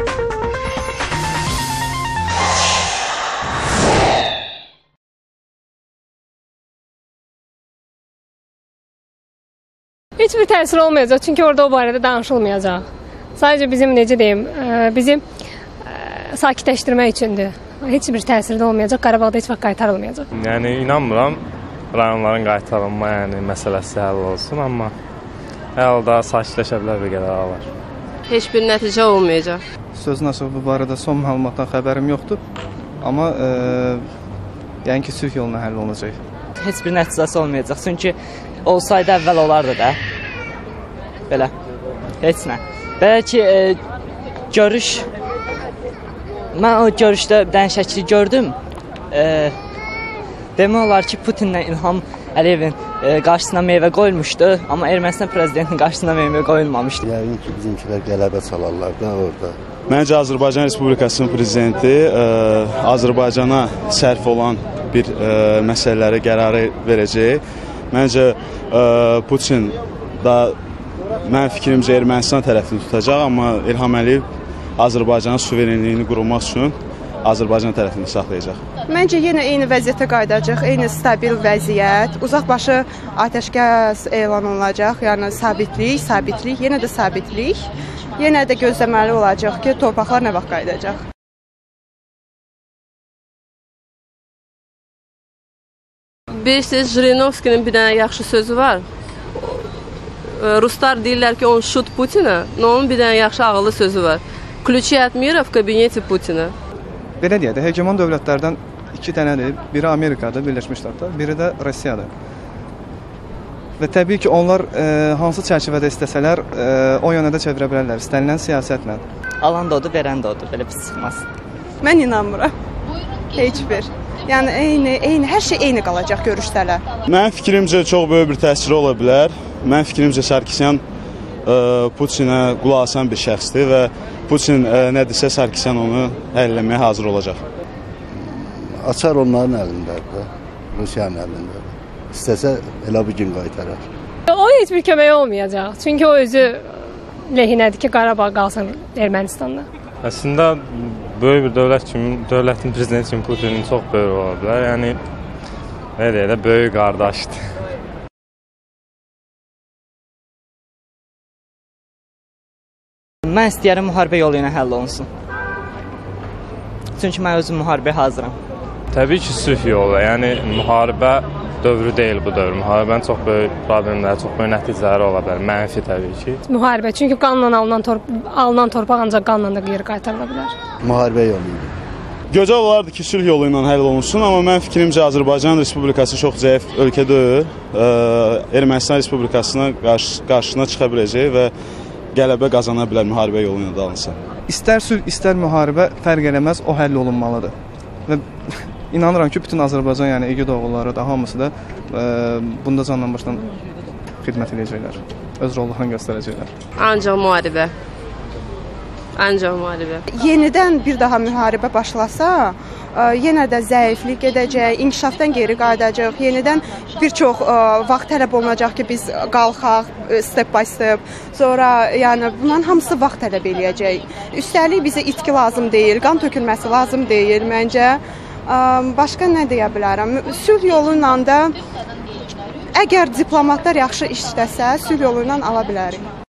Hiçbir təsir olmayacaq, çünki orada o barədə danışılmayacaq. Sadəcə bizim, necə deyim, bizi sakitləşdirmək üçündür. Heç bir təsir də olmayacaq, Qarabağda heç vaxt qaytarılmayacaq. Yəni inanmıram rayonların qaytarılma məsələsi həll olsun, amma həll daha sakitləşə bilər bir qədər ağlar. Heç bir nəticə olmayacaq. Sözün açığı bu barədə son məlumatdan xəbərim yoxdur, amma yəni ki, sülh yoluna həll olunacaq. Heç bir nəticəsi olmayacaq, çünki olsaydı əvvəl olardı da. Belə, heç nə. Belə ki, görüş, mən o görüşdə bir dənə şəkli gördüm. Demək olar ki, Putinlə İlham Əliyevin qarşısına meyvə qoyulmuşdu, amma Ermənistan prezidentinin qarşısına meyvə qoyulmamışdı. Yəqin ki, bizimkilər qələbə çalarlar da orada. Məncə Azərbaycan Respublikasının prezidenti Azərbaycana sərf olan bir məsələləri qərarı verəcək. Məncə Putin da mənim fikrimcə Ermənistan tərəfini tutacaq, amma İlham Əliyev Azərbaycanın suverenliyini qurulmaq üçün Azərbaycan tərəfini saxlayacaq. Məncə yenə eyni vəziyyətə qayıdacaq, eyni stabil vəziyyət, uzaqbaşı atəşkəs elan olunacaq, yəni sabitlik, yenə də sabitlik, yenə də gözləməli olacaq ki, torpaqlar nə vaxt qayıdacaq. Bilirsiniz, Jirinovskinin bir dənə yaxşı sözü var. Ruslar deyirlər ki, on şut Putinə, onun bir dənə yaxşı ağıllı sözü var. Ключи от мира в кабинете Путина. Belə deyək də, hegemon dövlətlərdən iki dənədir. Biri Amerikadır, Birləşmiş Ştatlar, biri də Rusiyadır. Və təbii ki, onlar hansı çərçivədə istəsələr, o yönə də çevirə bilərlər, istənilən siyasətlə. Alan da odur, verən də odur, belə pis çıxmaz. Mən inanmıram. Heç bir. Yəni, eyni, hər şey eyni qalacaq görüşsələr. Mənim fikrimcə çox böyük bir təsiri ola bilər. Mənim fikrimcə Sarkisyan Putinə qulaq asan bir şəxsdir və Putin nə desə Sarkisyan onu həll etməyə hazır olacaq. Açar onların əlindədir, Rusiyanın əlindədir. İstəsə elə bir gün qaytarar. O heç bir kömək olmayacaq, çünki o özü lehinədir ki, Qarabağ qalsın Ermənistanda. Əslində böyük bir dövlətin prezidenti kimi Putinin çox böyük ola bilər. Yəni nə deyək də, böyük qardaşdır. Mən istəyərəm müharibə yolu ilə həll olunsun. Çünki mən özüm müharibəyə hazıram. Təbii ki, sülh yolu. Yəni müharibə dövrü deyil bu dövr. Müharibənin çox böyük problemləri, çox böyük nəticələri ola bilər. Mənfi təbii ki. Müharibə, çünki qanla alınan torpaq ancaq qanla da geri qaytarıla bilər. Müharibə yolu ilə. Gözəl olardı ki, sülh yolu ilə həll olunsun, amma mən fikrimcə Azərbaycan Respublikası çox zəif ölkə deyil. Ermənistan Respublikasına qarşısına çıxa biləcək və qələbə qazana bilər müharibə yolu ilə alınsa. İstər sülh, istər müharibə fərq eləməz, o həll olunmalıdır. Və inanıram ki, bütün Azərbaycan, yəni igid oğulları da, hamısı da bunda canla başdan xidmət edəcəklər. Öz rollarını göstərəcəklər. Ancaq müharibə. Ancaq müharibə. Yenidən bir daha müharibə başlasa, yenə də zəiflik gedəcək, inkişafdan geri qayıdacaq, yenidən bir çox vaxt tələb olunacaq ki, biz qalxaq, step by step, sonra yəni bunların hamısı vaxt tələb eləyəcək. Üstəlik bizə itki lazım deyil, qan tökülməsi lazım deyil məncə. Başqa nə deyə bilərəm? Sülh yolu ilə də əgər diplomatlar yaxşı işləsə, sülh yolu ilə ala bilərik.